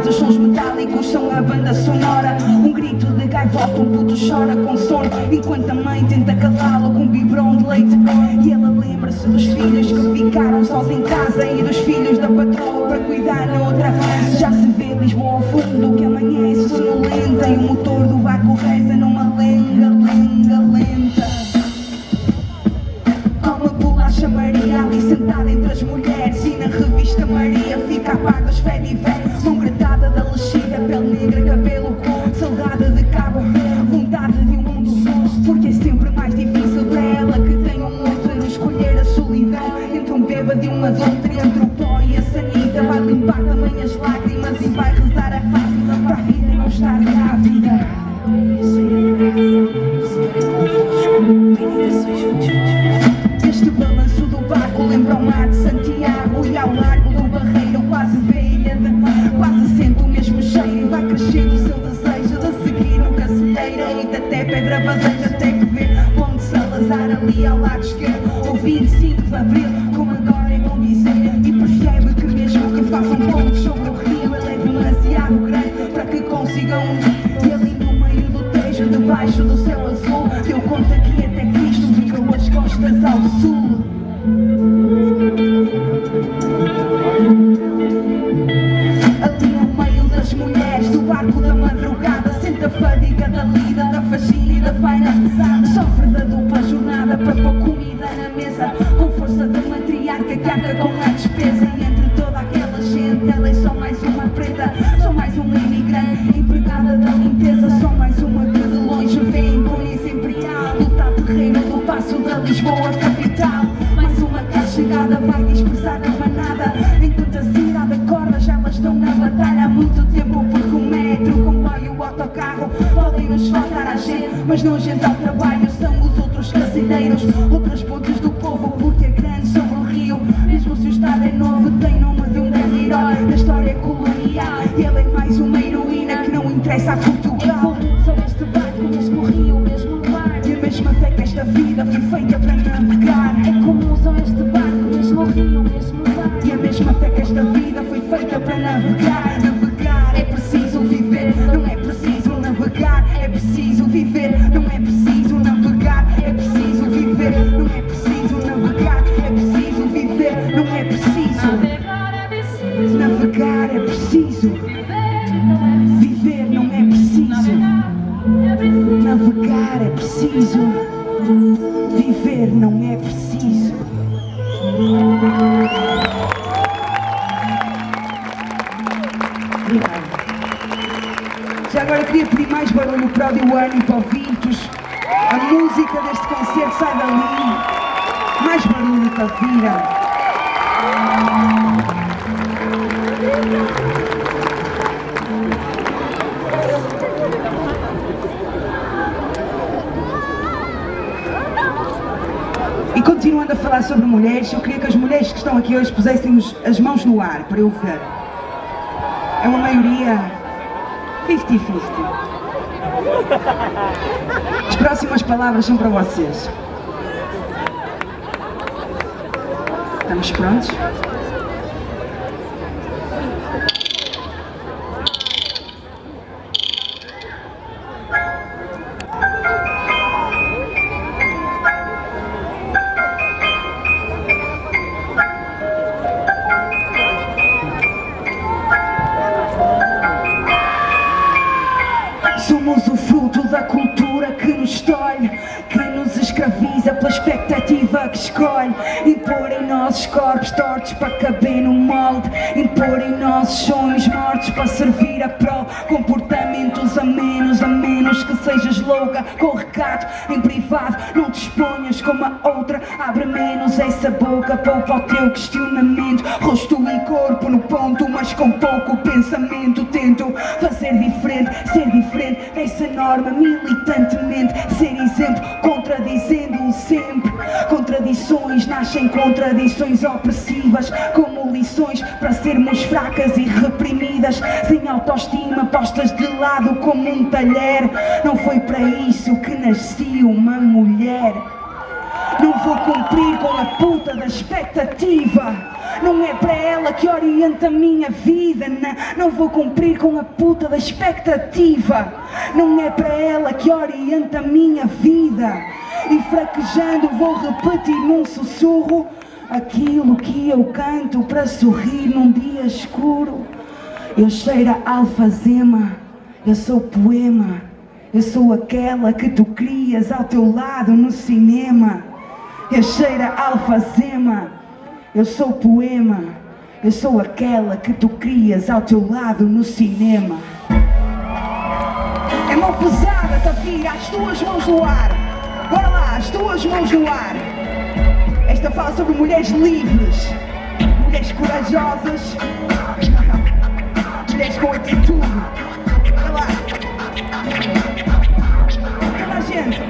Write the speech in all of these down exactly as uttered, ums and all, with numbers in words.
os sons metálicos são a banda sonora. Um grito de gaivota, um puto chora com sono, enquanto a mãe tenta calá-lo com um biberão de leite. E ela lembra-se dos filhos que ficaram sós em casa e dos filhos da patroa para cuidar noutra. Já se vê Lisboa ao fundo que amanhece sonolenta e o motor do barco reza numa lenga, lenga, lenta. Como a bolacha Maria ali sentada entre as mulheres, e na revista Maria fica a par das fé de inverno. Mão gretada da lexívia, pele negra, cabelo com salgada de cabo, vontade de um mundo só, porque é sempre mais difícil para ela que tem um útero escolher a solidão entre um bêbado e um adulto, entre o pó e a sanita. Vai limpar também as lágrimas e vai rezar a fácil para a vida não estar grávida. Este balanço do barco lembra o mar de Santiago, e ao largo do barreiro quase vê a ilha de... Quase sente o mesmo cheiro e vai crescendo o seu desejo de seguir no Cacilheira, e até Pedra Baseja, até que vê Ponte Salazar ali ao lado esquerdo, ou vinte e cinco de Abril, como agora é bom dizer, e percebe que mesmo que façam pontos sobre o rio, ele é demasiado grande para que consigam ir. E ali no meio do Tejo, debaixo do céu azul, deu conta que até Cristo virou as costas ao sul. Ali no meio das mulheres do barco da madrugada, sente a fadiga da lida, da faxina e da faina pesada. Sofre da dupla jornada para pôr comida na mesa, com força da matriarca que arca com a despesa. E entre toda aquela gente ela é só mais uma preta, só mais uma imigrante, empregada da limpeza, só mais uma que de longe vê em Bonita Imperial, lutar terreno do passo da Lisboa capital. Mais uma que à chegada vai dispersar a manada, enquanto a cidade acorda já elas estão na batalha há muito tempo, porque o metro, o comboio, o autocarro podem nos faltar a gente, mas não a gente ao trabalho, são os outros casineiros, outras pontes do povo, porque é grande sobre o rio. Mesmo se o estado é novo, tem nome de um grande herói da história colonial, e ele é mais uma heroína que não interessa a Portugal. Só este barco, mesmo rio, mesmo mar, e a mesma fé que esta vida foi feita para navegar. É comum só este barco, mesmo rio, mesmo mar, e a mesma fé que esta vida foi feita para navegar. Navegar é preciso viver, não é preciso navegar, é preciso viver, não é preciso navegar, é preciso viver, não é preciso navegar, é preciso viver, não é preciso navegar, é preciso viver, não é preciso navegar, é preciso viver, não é preciso. Obrigado. Já agora queria pedir mais barulho para o Diwane e para o Vintos. A música deste concerto sai dali. Mais barulho para a Vira. E continuando a falar sobre mulheres, eu queria que as mulheres que estão aqui hoje pusessem os, as mãos no ar para eu ver. É uma maioria cinquenta cinquenta. As próximas palavras são para vocês. Estamos prontos? Somos o fruto da cultura que nos tolhe, que nos escraviza pela expectativa que escolhe. Impor em nossos corpos tortos para caber no molde, impor em nossos sonhos mortos para servir a prol. Comportamentos a menos, a menos que sejas louca com recado em privado. Não te exponhas como a outra, abre menos essa boca, poupa o teu questionamento. Rosto e corpo no ponto, mas com pouco pensamento. Tento fazer diferente, ser diferente dessa norma militantemente, ser exemplo, contradizendo sempre. Contradições nascem contradições opressivas, como lições para sermos fracas e reprimidas, sem autoestima, postas de lado como um talher. Não foi para isso que nasci uma mulher. Não vou cumprir com a puta da expectativa, Não é para ela que orienta a minha vida. Não, não vou cumprir com a puta da expectativa. Não é para ela que orienta a minha vida. E fraquejando vou repetir num sussurro aquilo que eu canto para sorrir num dia escuro. Eu cheiro a alfazema, eu sou poema. Eu sou aquela que tu crias ao teu lado no cinema. Eu cheiro a alfazema, eu sou poema. Eu sou aquela que tu crias ao teu lado no cinema. É mão pesada, Tavira, as tuas mãos no ar. Bora lá, as tuas mãos no ar. Esta fala sobre mulheres livres, mulheres corajosas, mulheres com atitude. Bora lá. Toda a gente,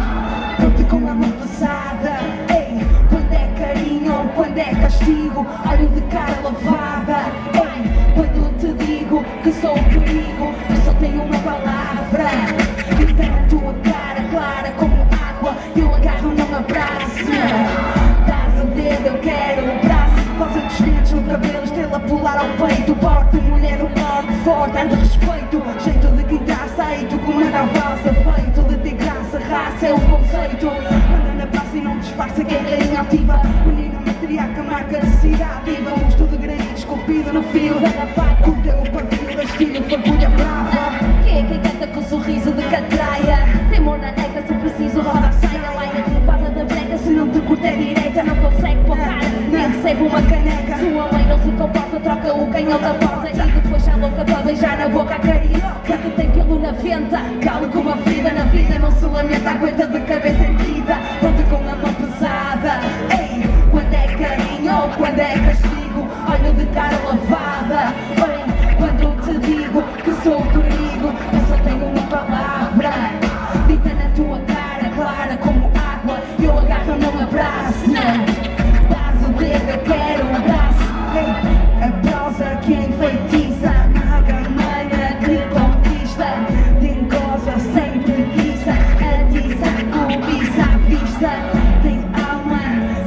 oh! Conte com a mão pesada, ei. Quando é carinho ou quando é castigo, olho de cara lavada, ei. Quando te digo que sou o perigo, eu só tenho uma palavra. Grita na tua cara, clara como água, eu agarro num abraço. Dás o dedo, eu quero o braço. Rosa dos dentes no cabelo, estrela polar ao peito. Porte, mulher, o porte forte, é de respeito. Jeito de quem está aceito, comanda a valsa. Feito de ter graça, raça é o conceito. Manda na praça e não disfarça, guerreirinha ativa. Menina matriarca, marca de cidade viva. Um estudo de granito esculpido no fio da navaca. Curta o pavio da estilha, fagulha brava. Quem é quem canta com sorriso de catraia? Temor na neca, se preciso roda a saia. Laia curvada da breca, se não te curta é direita. Não consegue pôr cara, nem recebe uma caneca. Sua mãe não se comporta, troca o canhão da porta. E depois já louca para beijar na boca a carioca que tem pelo na venta. Calo com uma ferida na vida, não se lamenta, aguenta de cabeça erguida. Pronto com a mão pesada, ei. Quando é carinho ou quando é castigo, olho de cara lavada, ei. Quando te digo que sou o perigo, eu só tenho uma palavra. Dita na tua cara, clara como água, eu agarro, não abraço. Dás o dedo, eu quero um abraço. Ei, a prosa que enfeitiça, maga manha que conquista. Tem goza sem preguiça, atiça, cobiça à vista. Tem alma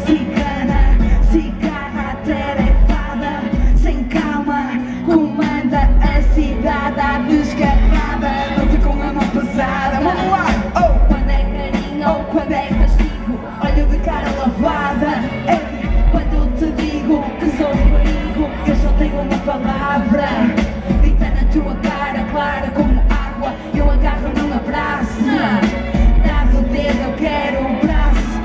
cigana, cigarra atarefada, sem calma, comanda a cidade à desgarrada. Luta com a mão pesada, vamos lá! Oh! Quando é carinho ou quando é castigo, olho de cara lavada, ei. Quando te digo que sou perigo, eu só tenho uma palavra. Grita na tua cara, clara como água, eu agarro num abraço. Dás o dedo, eu quero o braço,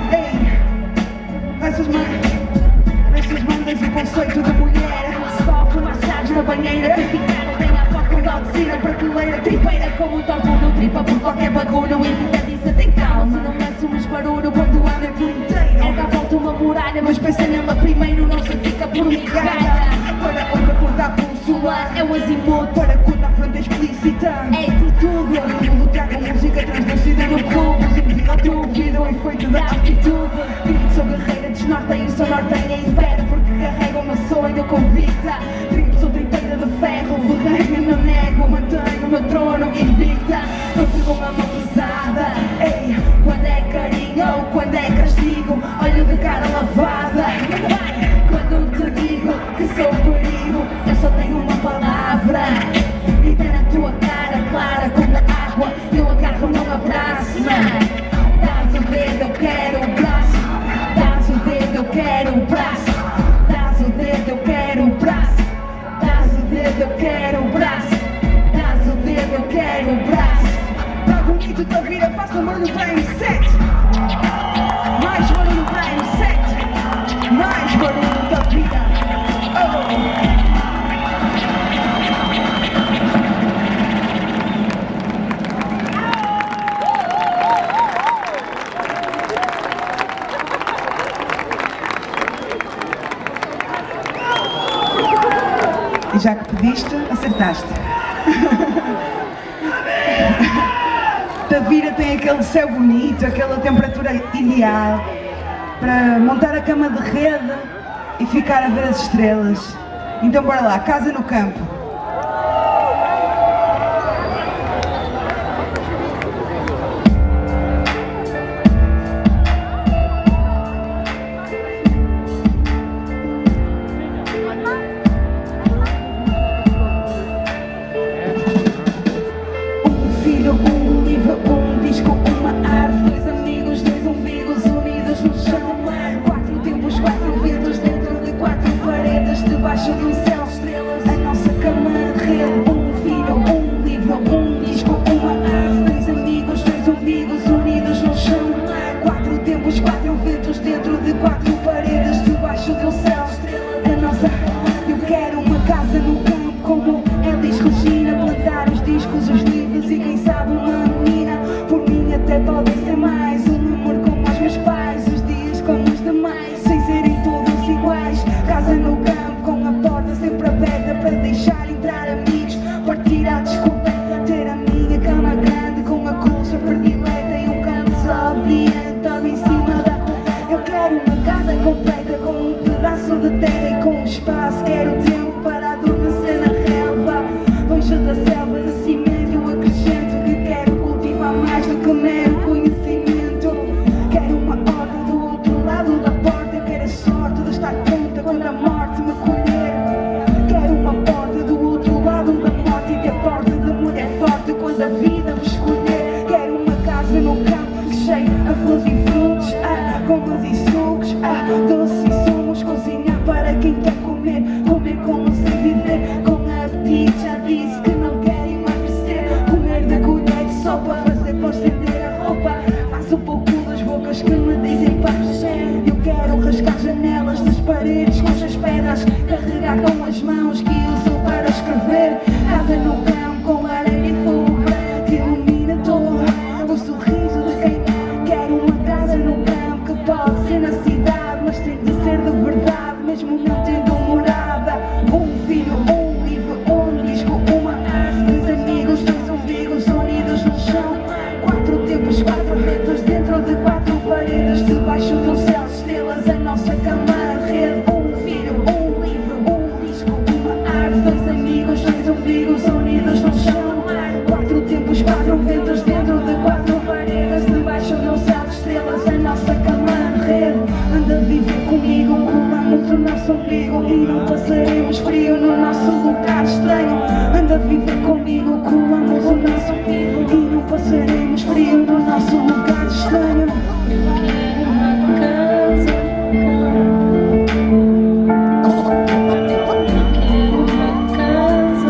ei. Nessas mãos, nessas mandas o conceito de mulher. Sofre massagens na banheira, que ficaram bem à porta da oficina. Prateleira, tripeira como um torpo no tripa por qualquer bagulho. Evita disso, tem calma, não assumes barulho quando anda por inteiro. Erga à volta uma muralha, mas pensa nela primeiro, não se fica por migalha. Para onde apontar a bússola, É um azimuth, para quando a frente é explícita. é atitude. Todo mundo traga música translúcida no clube. Os indivíduos ao teu ouvido, o efeito da altitude. Grito, sou guerreira, desnorteio, sou norteia em pé, porque carrego o meu sonho convicta. Tripo, sou tripeira de ferro, ferreiro, não nego, mantenho o meu trono invicta. Estou com uma mão pesada, ei. Quando é carinho ou quando é castigo, olho de cara lavada. Quando te digo que sou perigo, eu só tenho uma palavra. Grita na tua cara, clara como água, eu agarro num abraço. Dás o dedo, eu quero o braço. Dás o dedo, eu quero o braço. Dás o dedo, eu quero o braço. Dás o dedo, eu quero o braço. Dás o dedo, eu quero o braço. Tá bonito, tá vira, faça barulho para M sete. Mais barulho para M sete. Mais barulho da vida. Oh. E já que pediste, acertaste. Tavira tem aquele céu bonito, aquela temperatura ideal para montar a cama de rede e ficar a ver as estrelas. Então bora lá, casa no campo. miúdas e quem sabe uma menina. Por mim até pode ser mais um amor como os meus pais, os dias como os demais, sem serem todos iguais. Casa no campo com a porta sempre aberta para deixar entrar amigos, partir à descoberta, ter a minha cama grande com a colcha predileta e um canto sobriante dorme em cima da... Eu quero uma casa completa com um pedaço de terra e com um espaço. Quero tempo para adormecer na relva, longe da selva de cimento. Eu acrescento que quero cultivar mais do que mero conhecimento. Quero uma horta do outro lado da porta. Eu quero a sorte de estar pronta quando a morte me colher. Quero uma porta do outro lado da morte e ter porta de mulher forte quando a vida me escolher. Quero uma casa no campo cheia a flores e frutos, ah, gomas e sucos, ah, doces e sumos. Cozinhar para quem quer comer, comer como sei viver, com apetite. Já disse que não quer emagrecer, comer da colher de sopa, fazer para estender a roupa. Faço um pouco das bocas que me dizem para mexer. Eu quero rasgar janelas das paredes com as pedras, carregar com as mãos que uso para escrever. Casa no campo com areia e fogo que ilumina todo o sorriso de quem quer uma casa no campo, que pode ser na cidade, mas tem de ser de verdade, mesmo não tendo morada. Um filho, um livro, um disco, uma arte, dois amigos, dois umbigos unidos no chão. Quatro tempos, quatro retos dentro de quatro paredes, debaixo de um céu de estrelas, a nossa cama a rede. Um filho, um livro, um disco, uma arte, dois amigos, dois umbigos unidos no chão. Quatro tempos, quatro ventos dentro de quatro paredes, debaixo de um céu de estrelas, a nossa cama a rede. Anda a viver comigo, colamos o nosso umbigo e não passaremos frio no nosso lugar estranho. Anda a viver comigo, colamos o nosso umbigo e não passaremos frio no nosso lugar estranho. Quero uma casa, quero uma casa.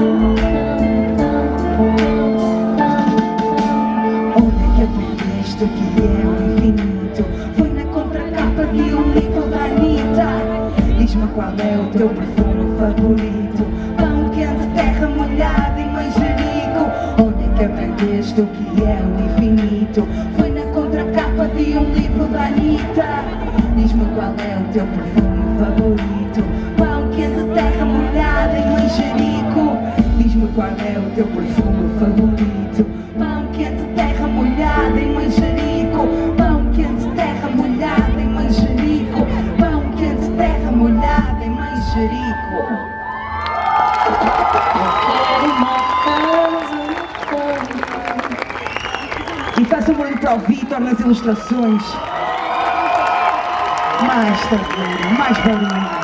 Onde é que aprendeste o que é o infinito? Foi na contracapa de um livro da Anitta. Diz-me qual é o teu perfume favorito? Pão quente, terra molhada e manjerico. Onde é que aprendeste o que é o infinito? Foi na contracapa de um livro da Anitta. Diz-me qual é o teu perfume favorito? Pão quente, terra molhada e manjerico. Diz-me qual é o teu perfume favorito? Pão quente, terra molhada e manjerico. Pão quente, terra molhada e manjerico. Pão quente, terra molhada e manjerico. Quero uma casa. E faça um barulho para o Vitor nas ilustrações. Mais barulho, mais barulho.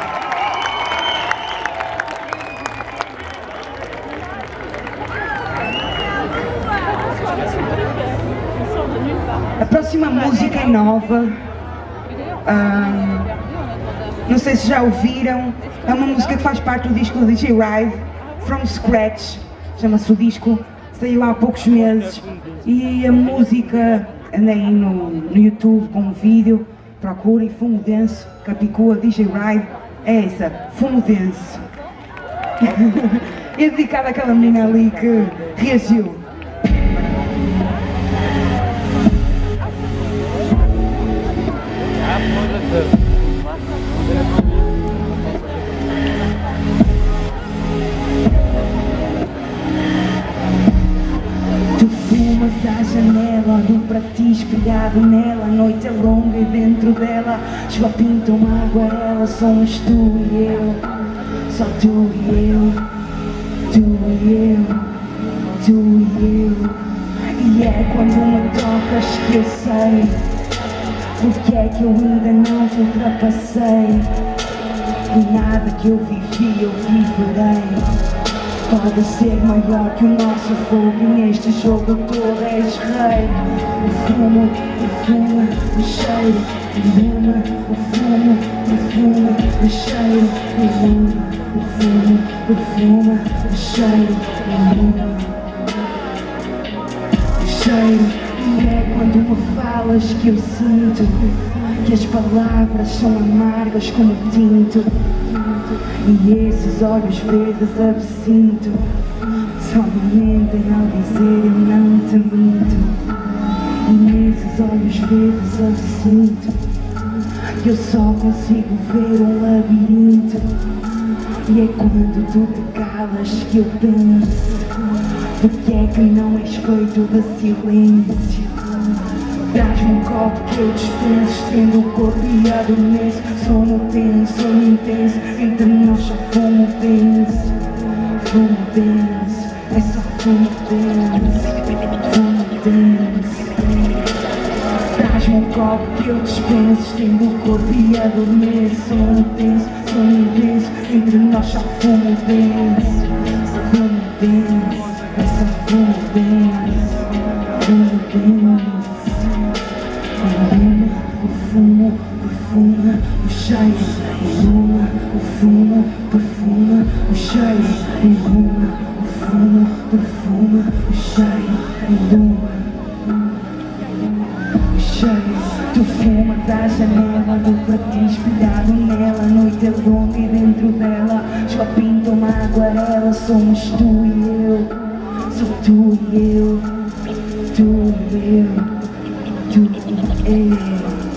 A próxima música é nova. Ah, não sei se já ouviram. É uma música que faz parte do disco do D J Rive, From Scratch. Chama-se o disco. Saiu há poucos meses. E a música, andei aí no, no YouTube com um vídeo. Procurem Fumo Denso, Capicua, D J Rive. É essa, Fumo Denso. É dedicado àquela menina ali que reagiu. Tu fumas à janela, olho para ti espelhado nela. A noite é longa e dentro dela chuva pinta uma aguarela. Somos tu e eu, só tu e eu, tu e eu, tu e eu. E é quando me tocas que eu sei porque é que eu ainda não te ultrapassei. E nada que eu vivi, eu viverei. Pode ser maior que o nosso fogo e neste jogo tu és rei. O fumo, o fumo, o cheiro, iluma. O fumo, o fumo, o cheiro, iluma. O fumo, o fumo, o cheiro, iluma. O cheiro. E é quando me falas que eu sinto que as palavras são amargas como tinto. E esses olhos verdes absinto Só me mentem ao dizer eu não te minto. E nesses olhos verdes eu sinto que eu só consigo ver um labirinto. E é quando tu te calas que eu penso, porque é que não és feito de silêncio? Dás-me um copo que eu dispenso, estendo o corpo e adormeço. Sono tenso, sono intenso, entre nós só fumo denso. Fumo denso, é só fumo denso. Fumo denso. Dás-me um copo que eu dispenso, estendo o corpo e adormeço. Sono tenso, sono intenso, entre nós só fumo denso. Fumo denso, é só fumo denso. Fumo denso. O fumo, perfuma, o cheiro. Iluma, o fumo, perfuma, o cheiro. Iluma, o fumo, perfuma, o cheiro. Iluma, o cheiro. Tu fumas à janela do pratinho espelhado nela. A noite é longa e dentro dela só pinta uma aguarela. Somos tu e eu, sou tu e eu, tu e eu. Tu é.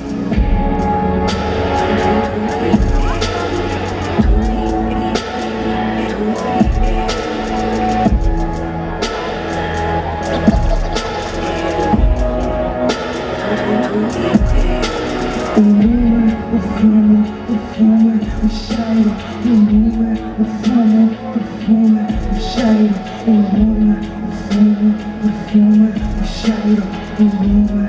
Iluma, o fumo, perfuma, o cheiro. Iluma, o fumo, perfuma, o cheiro. Iluma, o fumo, perfuma, o cheiro. Iluma.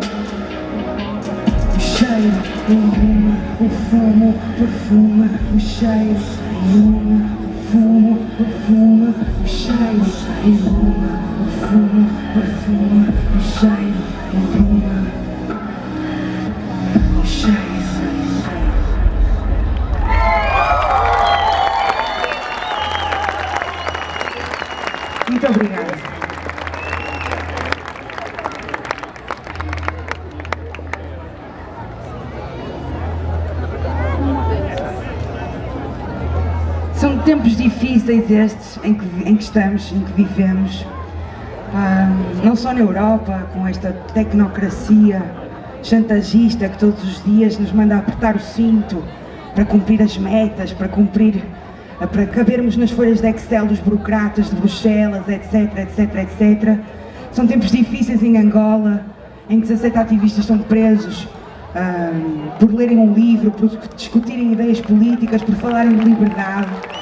Iluma, o fumo, perfuma, o cheiro. Iluma, o fumo, perfuma, o cheiro. Iluma, o fumo, perfuma, o cheiro. Iluma, o cheiro. Muito obrigada. São tempos difíceis estes em que, em que estamos, em que vivemos, ah, não só na Europa, com esta tecnocracia chantagista que todos os dias nos manda apertar o cinto para cumprir as metas, para cumprir, para cabermos nas folhas de Excel dos burocratas de Bruxelas, etc, etc, etcétera. São tempos difíceis em Angola, em que dezassete ativistas estão presos Um, por lerem um livro, por discutirem ideias políticas, por falarem de liberdade.